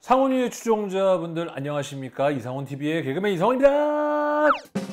상훈이의 추종자분들 안녕하십니까? 이상훈TV의 개그맨 이상훈입니다.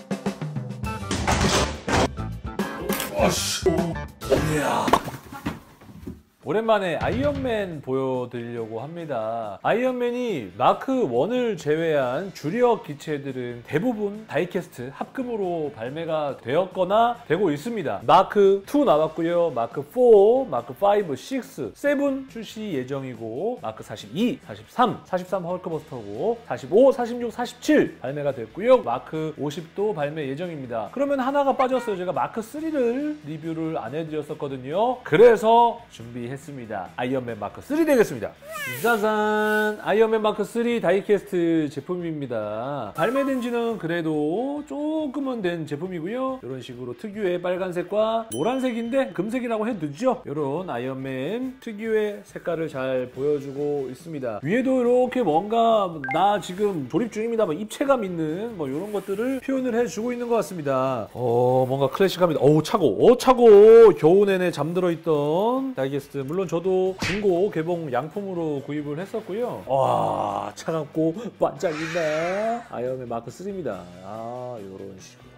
오랜만에 아이언맨 보여드리려고 합니다. 아이언맨이 마크 1을 제외한 주력 기체들은 대부분 다이캐스트 합금으로 발매가 되었거나 되고 있습니다. 마크 2 나왔고요. 마크 4, 마크 5, 6, 7 출시 예정이고 마크 42, 43, 43 헐크버스터고 45, 46, 47 발매가 됐고요. 마크 50도 발매 예정입니다. 그러면 하나가 빠졌어요. 제가 마크 3를 리뷰를 안 해드렸었거든요. 그래서 준비했습니다. 아이언맨 마크 3 되겠습니다. 짜잔! 아이언맨 마크 3 다이캐스트 제품입니다. 발매된 지는 그래도 조금은 된 제품이고요. 이런 식으로 특유의 빨간색과 노란색인데 금색이라고 해도 되죠? 이런 아이언맨 특유의 색깔을 잘 보여주고 있습니다. 위에도 이렇게 뭔가 나 지금 조립 중입니다. 입체감 있는 이런 것들을 표현을 해주고 있는 것 같습니다. 뭔가 클래식합니다. 차고 겨우 내내 잠들어 있던 다이캐스트. 물론 저도 중고 개봉 양품으로 구입을 했었고요. 와, 차갑고 반짝인다. 아이언맨 마크 3입니다. 요런 식으로.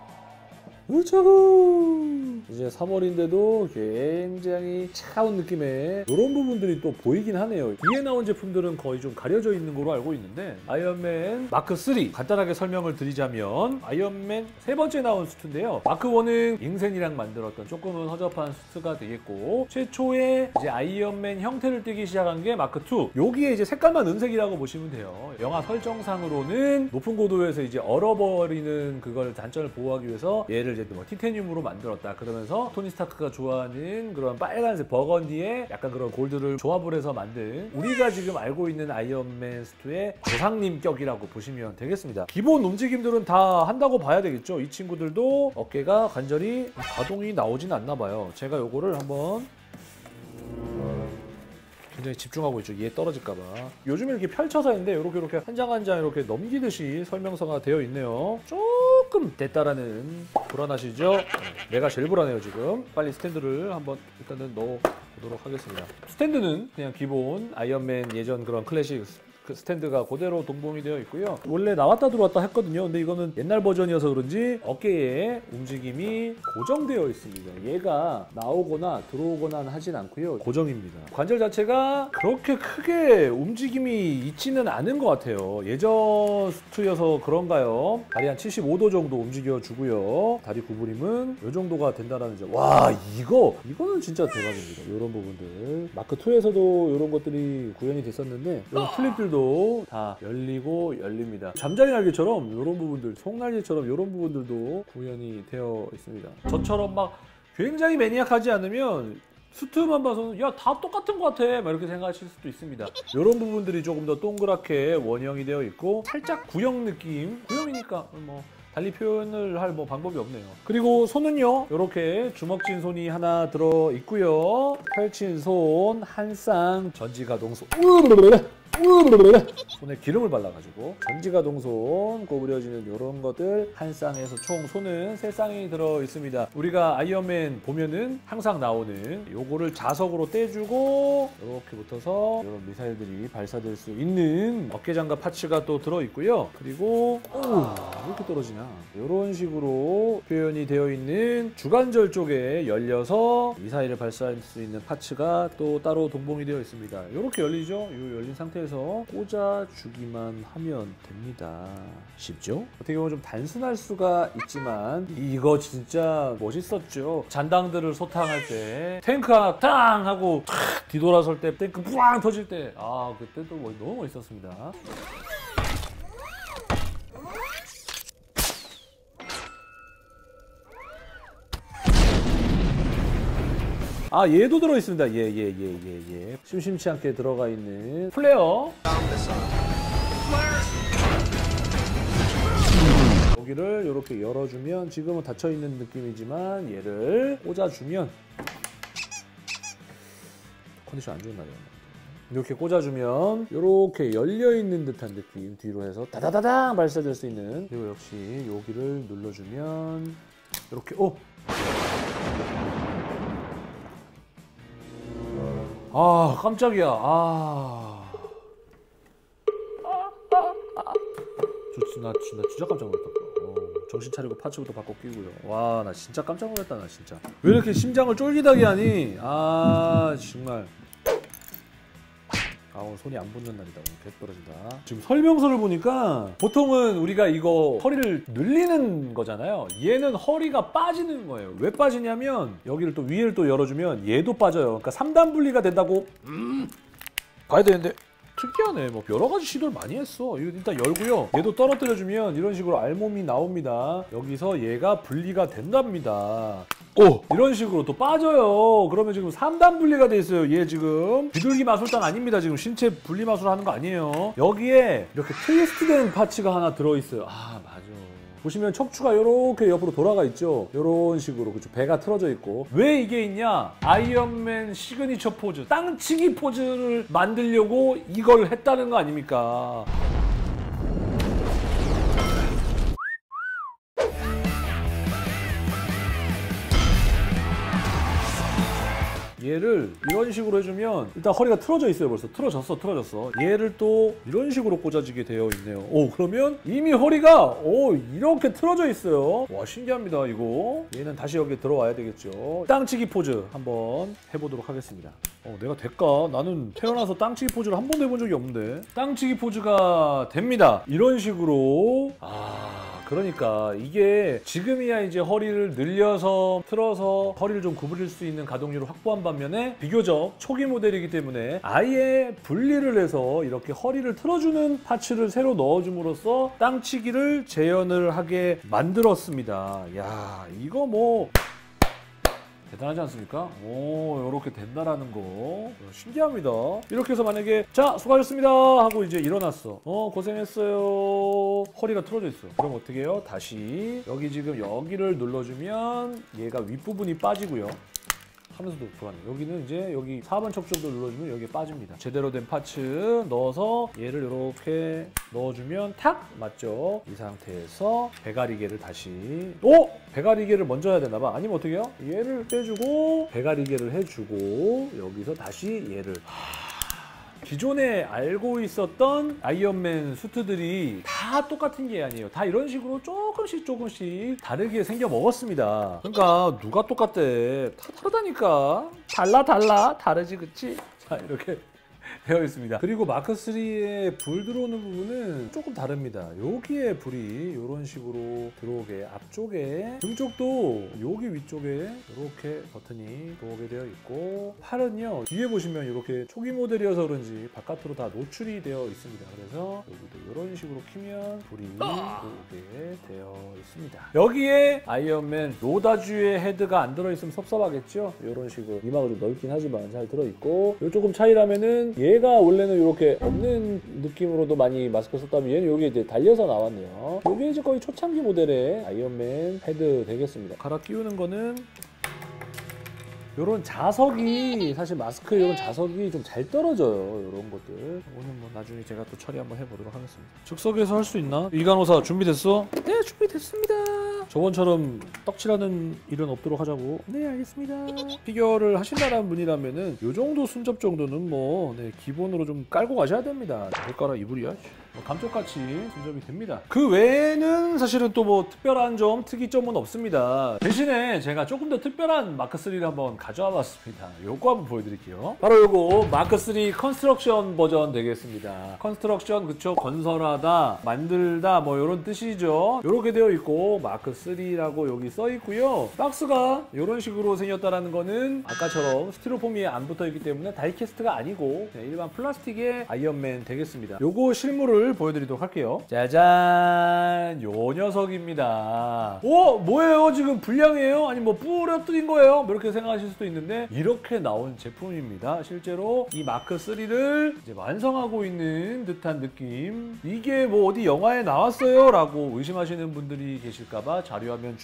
으차고! 이제 3월인데도 굉장히 차가운 느낌의 이런 부분들이 또 보이긴 하네요. 위에 나온 제품들은 거의 좀 가려져 있는 걸로 알고 있는데 아이언맨 마크 3 간단하게 설명을 드리자면 아이언맨 세 번째 나온 수트인데요. 마크 1은 잉센이랑 만들었던 조금은 허접한 수트가 되겠고 최초의 이제 아이언맨 형태를 띠기 시작한 게 마크 2. 여기에 이제 색깔만 은색이라고 보시면 돼요. 영화 설정상으로는 높은 고도에서 이제 얼어버리는 그걸 단점을 보호하기 위해서 얘를 이제 티타늄으로 만들었다. 그러면서 토니 스타크가 좋아하는 그런 빨간색 버건디에 약간 그런 골드를 조합을 해서 만든 우리가 지금 알고 있는 아이언맨 수트의 조상님 격이라고 보시면 되겠습니다. 기본 움직임들은 다 한다고 봐야 되겠죠. 이 친구들도 어깨가 간절히 가동이 나오진 않나 봐요. 제가 요거를 한번 굉장히 집중하고 있죠. 얘 떨어질까봐. 요즘에 이렇게 펼쳐서 했는데 이렇게 한 장 한 장 이렇게 넘기듯이 설명서가 되어 있네요. 조금 됐다라는 불안하시죠? 내가 제일 불안해요 지금. 빨리 스탠드를 한번 일단은 넣어보도록 하겠습니다. 스탠드는 그냥 기본 아이언맨 예전 그런 클래식 그 스탠드가 그대로 동봉이 되어 있고요. 원래 나왔다 들어왔다 했거든요. 근데 이거는 옛날 버전이어서 그런지 어깨에 움직임이 고정되어 있습니다. 얘가 나오거나 들어오거나 하진 않고요. 고정입니다. 관절 자체가 그렇게 크게 움직임이 있지는 않은 것 같아요. 예전 수트여서 그런가요? 다리 한 75도 정도 움직여주고요. 다리 구부림은 이 정도가 된다는 점. 와, 이거는 진짜 대박입니다. 이런 부분들. 마크 2에서도 이런 것들이 구현이 됐었는데 이런 플립들도 다 열리고 열립니다. 잠자리 날개처럼 이런 부분들, 송날개처럼 이런 부분들도 구현이 되어 있습니다. 저처럼 막 굉장히 매니악하지 않으면 수트만 봐서는 야, 다 똑같은 것 같아 이렇게 생각하실 수도 있습니다. 이런 부분들이 조금 더 동그랗게 원형이 되어 있고 살짝 구형 느낌, 구형이니까 달리 표현을 할 방법이 없네요. 그리고 손은요, 이렇게 주먹진 손이 하나 들어 있고요. 펼친 손 한 쌍 전지가동손. 손에 기름을 발라가지고 전지가동손 구부려지는 이런 것들 한 쌍에서 총 손은 3쌍이 들어 있습니다. 우리가 아이언맨 보면은 항상 나오는 요거를 자석으로 떼주고 이렇게 붙어서 이런 미사일들이 발사될 수 있는 어깨장갑 파츠가 또 들어 있고요. 그리고 이렇게 떨어지냐, 이런 식으로 표현이 되어 있는 주관절 쪽에 열려서 미사일을 발사할 수 있는 파츠가 또 따로 동봉이 되어 있습니다. 이렇게 열리죠. 이 열린 상태에서 꽂아주기만 하면 됩니다. 쉽죠? 어떻게 보면 좀 단순할 수가 있지만 이거 진짜 멋있었죠. 잔당들을 소탕할 때 탱크 하나 땅 하고 뒤돌아설 때 탱크 뿌앙 터질 때 그때도 너무 멋있었습니다. 얘도 들어있습니다. 예. 심심치 않게 들어가 있는 플레어. 여기를 이렇게 열어주면 지금은 닫혀있는 느낌이지만 얘를 꽂아주면 컨디션 안 좋은 날이야. 이렇게 꽂아주면 이렇게 열려있는 듯한 느낌, 뒤로 해서 다다다당 발사될 수 있는. 그리고 역시 여기를 눌러주면 이렇게 깜짝이야. 나 진짜 깜짝 놀랐다. 정신 차리고 파츠부터 바꿔 끼고요. 와, 나 진짜 깜짝 놀랐다. 나 진짜. 왜 이렇게 심장을 쫄깃하게 하니? 아, 정말. 아, 오늘 손이 안 붙는 날이다. 오늘 개 떨어진다. 지금 설명서를 보니까 보통은 우리가 이거 허리를 늘리는 거잖아요. 얘는 허리가 빠지는 거예요. 왜 빠지냐면 여기를 또 위를 또 열어주면 얘도 빠져요. 그러니까 3단 분리가 된다고 봐야 되는데 특이하네. 뭐 여러 가지 시도를 많이 했어. 이거 일단 열고요. 얘도 떨어뜨려주면 이런 식으로 알몸이 나옵니다. 여기서 얘가 분리가 된답니다. 오! 이런 식으로 또 빠져요. 그러면 지금 3단 분리가 돼 있어요. 얘 지금 비둘기 마술단 아닙니다. 지금 신체 분리 마술 하는 거 아니에요. 여기에 이렇게 트위스트된 파츠가 하나 들어있어요. 아, 맞아. 보시면 척추가 이렇게 옆으로 돌아가 있죠. 이런 식으로. 그쵸? 배가 틀어져 있고. 왜 이게 있냐? 아이언맨 시그니처 포즈, 땅치기 포즈를 만들려고 이걸 했다는 거 아닙니까? 얘를 이런 식으로 해주면 일단 허리가 틀어져 있어요. 벌써 틀어졌어. 얘를 또 이런 식으로 꽂아지게 되어 있네요. 오, 그러면 이미 허리가 이렇게 틀어져 있어요. 와, 신기합니다. 이거 얘는 다시 여기 들어와야 되겠죠. 땅치기 포즈 한번 해보도록 하겠습니다. 내가 될까? 나는 태어나서 땅치기 포즈를 한 번도 해본 적이 없는데. 땅치기 포즈가 됩니다. 이런 식으로. 그러니까 이게 지금이야 이제 허리를 늘려서 틀어서 허리를 좀 구부릴 수 있는 가동률을 확보한 반면에 비교적 초기 모델이기 때문에 아예 분리를 해서 이렇게 허리를 틀어주는 파츠를 새로 넣어줌으로써 땅치기를 재현을 하게 만들었습니다. 야, 이거 뭐 대단하지 않습니까? 오, 이렇게 된다라는 거 신기합니다. 이렇게 해서 만약에 자, 수고하셨습니다 하고 이제 일어났어. 고생했어요. 허리가 틀어져 있어. 그럼 어떻게 해요? 다시 여기 지금 여기를 눌러주면 얘가 윗부분이 빠지고요. 하면서도 불안해. 여기는 이제 여기 4번 척 정도 눌러주면 여기에 빠집니다. 제대로 된 파츠 넣어서 얘를 이렇게 넣어주면 탁 맞죠? 이 상태에서 배가리개를 다시 배가리개를 먼저 해야 되나 봐. 아니면 어떻게 해요? 얘를 빼주고 배가리개를 해주고 여기서 다시 얘를 기존에 알고 있었던 아이언맨 수트들이 다 똑같은 게 아니에요. 다 이런 식으로 조금씩 다르게 생겨 먹었습니다. 그러니까 누가 똑같대? 다 다르다니까. 다르지, 그치? 자, 이렇게 되어 있습니다. 그리고 마크3의 불 들어오는 부분은 조금 다릅니다. 여기에 불이 이런 식으로 들어오게, 앞쪽에 등 쪽도 여기 위쪽에 이렇게 버튼이 들어오게 되어 있고, 팔은요 뒤에 보시면 이렇게 초기 모델이어서 그런지 바깥으로 다 노출이 되어 있습니다. 그래서 여기도 이런 식으로 키면 불이 들어오게 되어 있습니다. 여기에 아이언맨 로다주의 헤드가 안 들어있으면 섭섭하겠죠? 이런 식으로 이마가 좀 넓긴 하지만 잘 들어있고, 요 조금 차이라면은 얘가 원래는 이렇게 없는 느낌으로도 많이 마스크 썼다면 얘는 여기 이제 달려서 나왔네요. 이게 이제 거의 초창기 모델의 아이언맨 헤드 되겠습니다. 갈아 끼우는 거는 요런 자석이, 사실 마스크 이런 자석이 좀 잘 떨어져요. 이런 것들. 오늘 뭐 나중에 제가 또 처리 한번 해보도록 하겠습니다. 즉석에서 할 수 있나? 이간호사 준비됐어? 네, 준비됐습니다. 저번처럼 떡칠하는 일은 없도록 하자고. 네, 알겠습니다. 피겨를 하신다는 분이라면은 요 정도 순접 정도는 뭐 기본으로 좀 깔고 가셔야 됩니다. 뭘까라 이불이야? 감쪽같이 순접이 됩니다. 그 외에는 사실은 또 뭐 특별한 점, 특이점은 없습니다. 대신에 제가 조금 더 특별한 마크3를 한번 가져와 봤습니다. 요거 한번 보여드릴게요. 바로 요거 마크3 컨스트럭션 버전 되겠습니다. 컨스트럭션, 그쵸? 건설하다, 만들다, 뭐 요런 뜻이죠. 요렇게 되어 있고 마크3라고 여기 써 있고요. 박스가 요런 식으로 생겼다라는 거는 아까처럼 스티로폼이 안 붙어 있기 때문에 다이캐스트가 아니고 일반 플라스틱의 아이언맨 되겠습니다. 요거 실물을 보여드리도록 할게요. 짜잔, 요 녀석입니다. 뭐예요? 지금 불량이에요? 아니 뭐 부러뜨린 거예요? 뭐 이렇게 생각하실 수도 있는데 이렇게 나온 제품입니다. 실제로 이 마크3를 이제 완성하고 있는 듯한 느낌. 이게 뭐 어디 영화에 나왔어요? 라고 의심하시는 분들이 계실까봐 자료화면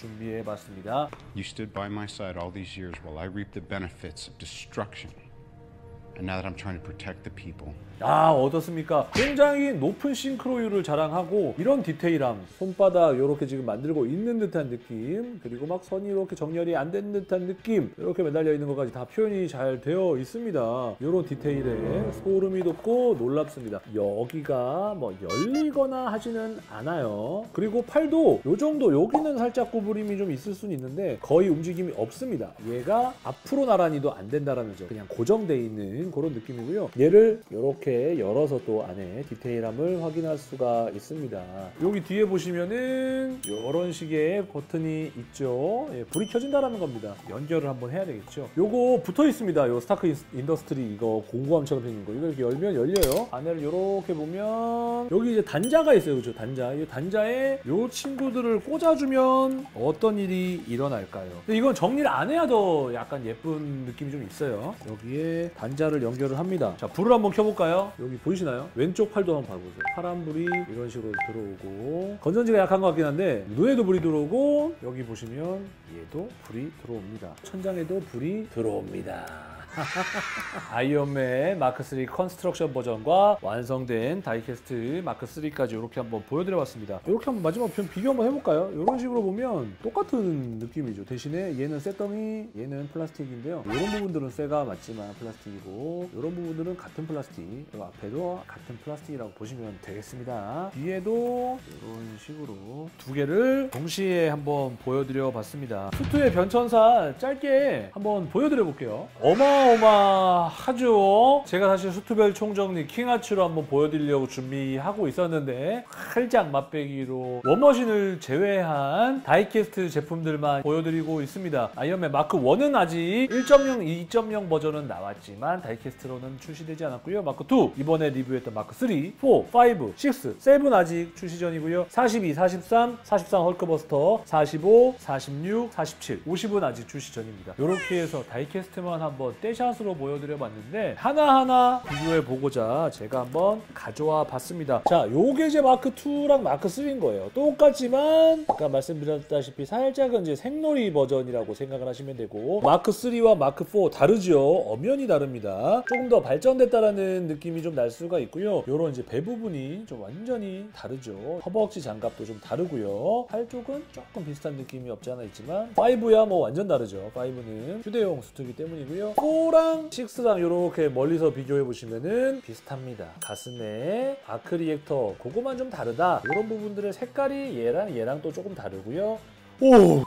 준비해봤습니다. You stood by my side all these years while I reaped the benefits of destruction and now that I'm trying to protect the people. 아, 어떻습니까? 굉장히 높은 싱크로율을 자랑하고 이런 디테일함, 손바닥 이렇게 지금 만들고 있는 듯한 느낌, 그리고 막 선이 이렇게 정렬이 안 된 듯한 느낌, 이렇게 매달려 있는 것까지 다 표현이 잘 되어 있습니다. 이런 디테일에 소름이 돋고 놀랍습니다. 여기가 뭐 열리거나 하지는 않아요. 그리고 팔도 이 정도, 여기는 살짝 구부림이 좀 있을 수는 있는데 거의 움직임이 없습니다. 얘가 앞으로 나란히도 안 된다라는 점, 그냥 고정되어 있는 그런 느낌이고요. 얘를 이렇게 열어서 또 안에 디테일함을 확인할 수가 있습니다. 여기 뒤에 보시면은 이런 식의 버튼이 있죠. 예, 불이 켜진다라는 겁니다. 연결을 한번 해야 되겠죠. 요거 붙어 있습니다. 요 스타크 인더스트리 이거 공구함처럼 생긴 거. 이거 이렇게 열면 열려요. 안에를 이렇게 보면 여기 이제 단자가 있어요. 그죠? 단자. 이 단자에 요 친구들을 꽂아주면 어떤 일이 일어날까요? 근데 이건 정리를 안 해야 더 약간 예쁜 느낌이 좀 있어요. 여기에 단자를 연결을 합니다. 자, 불을 한번 켜볼까요? 여기 보이시나요? 왼쪽 팔도 한번 봐보세요. 파란 불이 이런 식으로 들어오고, 건전지가 약한 것 같긴 한데 눈에도 불이 들어오고, 여기 보시면 얘도 불이 들어옵니다. 천장에도 불이 들어옵니다. 아이언맨 마크3 컨스트럭션 버전과 완성된 다이캐스트 마크3까지 이렇게 한번 보여드려봤습니다. 이렇게 한번 마지막 비교 한번 해볼까요? 이런 식으로 보면 똑같은 느낌이죠. 대신에 얘는 쇠덩이, 얘는 플라스틱인데요. 이런 부분들은 쇠가 맞지만 플라스틱이고, 이런 부분들은 같은 플라스틱, 그리고 앞에도 같은 플라스틱이라고 보시면 되겠습니다. 뒤에도 이런 식으로 두 개를 동시에 한번 보여드려봤습니다. 수트의 변천사 짧게 한번 보여드려볼게요. 어마어마하죠. 제가 사실 수트별 총정리 킹아츠로 한번 보여드리려고 준비하고 있었는데 살짝 맛배기로 워머신을 제외한 다이캐스트 제품들만 보여드리고 있습니다. 아이언맨 마크 1은 아직 1.0, 2.0 버전은 나왔지만 다이캐스트로는 출시되지 않았고요. 마크 2, 이번에 리뷰했던 마크 3, 4, 5, 6, 7 아직 출시 전이고요. 42, 43, 43 헐크버스터, 45, 46, 47, 50은 아직 출시 전입니다. 이렇게 해서 다이캐스트만 한번 떼샷으로 보여드려봤는데 하나하나 비교해보고자 제가 한번 가져와 봤습니다. 자, 요게 이제 마크 2랑 마크 3인 거예요. 똑같지만 아까 말씀드렸다시피 살짝은 이제 생놀이 버전이라고 생각을 하시면 되고, 마크 3와 마크 4 다르죠. 엄연히 다릅니다. 조금 더 발전됐다라는 느낌이 좀 날 수가 있고요. 요런 이제 배 부분이 좀 완전히 다르죠. 허벅지 장갑도 좀 다르고요. 팔 쪽은 조금 비슷한 느낌이 없지 않아 있지만 5야 뭐 완전 다르죠. 5는 휴대용 수트이기 때문이고요. 4랑 6랑 이렇게 멀리서 비교해 보시면은 비슷합니다. 가슴에 아크 리액터 그거만 좀 다르다. 이런 부분들의 색깔이 얘랑 또 조금 다르고요. 오!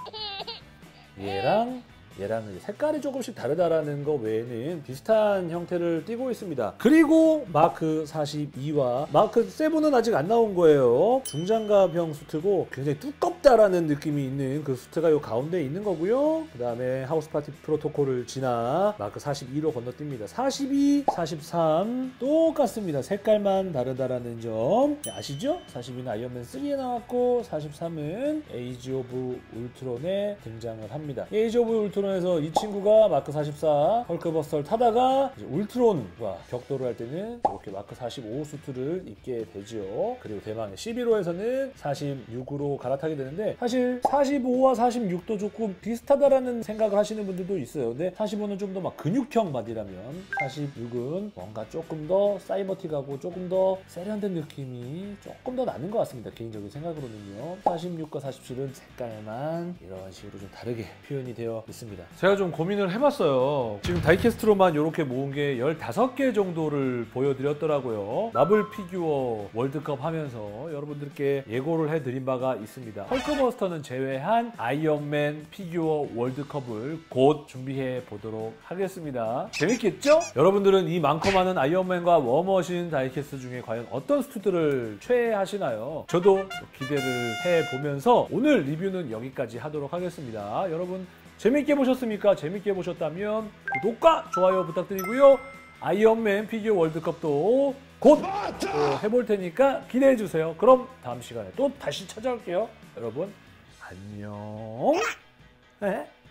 얘랑 색깔이 조금씩 다르다라는 거 외에는 비슷한 형태를 띠고 있습니다. 그리고 마크 42와 마크 7은 아직 안 나온 거예요. 중장갑형 수트고 굉장히 두껍다라는 느낌이 있는 그 수트가 요 가운데 있는 거고요. 그 다음에 하우스 파티 프로토콜을 지나 마크 42로 건너뜁니다. 42, 43 똑같습니다. 색깔만 다르다라는 점 아시죠? 42는 아이언맨 3에 나왔고 43은 에이지 오브 울트론에 등장을 합니다. 에이지 오브 울트론에서 이 친구가 마크 44 헐크버스터를 타다가 이제 울트론과 격돌을 할 때는 이렇게 마크 45 수트를 입게 되죠. 그리고 대망의 11호에서는 46으로 갈아타게 되는데, 사실 45와 46도 조금 비슷하다라는 생각을 하시는 분들도 있어요. 근데 45는 좀 더 막 근육형 바디라면 46은 뭔가 조금 더 사이버틱하고 조금 더 세련된 느낌이 조금 더 나는 것 같습니다. 개인적인 생각으로는요. 46과 47은 색깔만 이런 식으로 좀 다르게 표현이 되어 있습니다. 제가 좀 고민을 해봤어요. 지금 다이캐스트로만 이렇게 모은 게 15개 정도를 보여드렸더라고요. 마블 피규어 월드컵 하면서 여러분들께 예고를 해드린 바가 있습니다. 헐크버스터는 제외한 아이언맨 피규어 월드컵을 곧 준비해 보도록 하겠습니다. 재밌겠죠? 여러분들은 이 많고 많은 아이언맨과 워머신 다이캐스트 중에 과연 어떤 수트들을 최애하시나요? 저도 기대를 해보면서 오늘 리뷰는 여기까지 하도록 하겠습니다. 여러분 재밌게 보셨습니까? 재밌게 보셨다면 구독과 좋아요 부탁드리고요. 아이언맨 피규어 월드컵도 곧 해볼 테니까 기대해주세요. 그럼 다음 시간에 또 다시 찾아올게요. 여러분 안녕. 네.